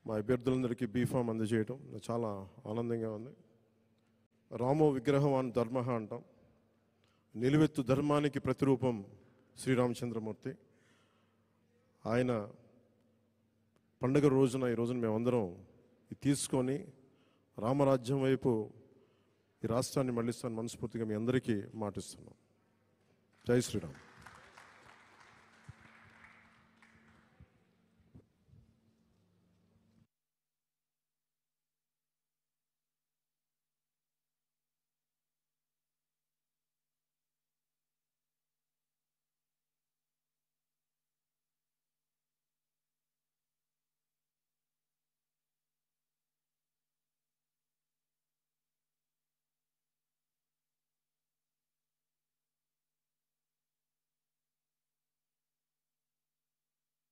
మా అభ్యర్థులందరికీ బీఫామ్ అందజేయడం చాలా ఆనందంగా ఉంది. రామో విగ్రహవాన్ ధర్మ అంటాం. నిలువెత్తు ధర్మానికి ప్రతిరూపం శ్రీరామచంద్రమూర్తి. ఆయన పండుగ రోజున ఈ రోజున మేమందరం తీసుకొని రామరాజ్యం వైపు ఈ రాష్ట్రాన్ని మళ్ళిస్తాను మనస్ఫూర్తిగా మీ అందరికీ మాటిస్తున్నాం. జై శ్రీరామ్.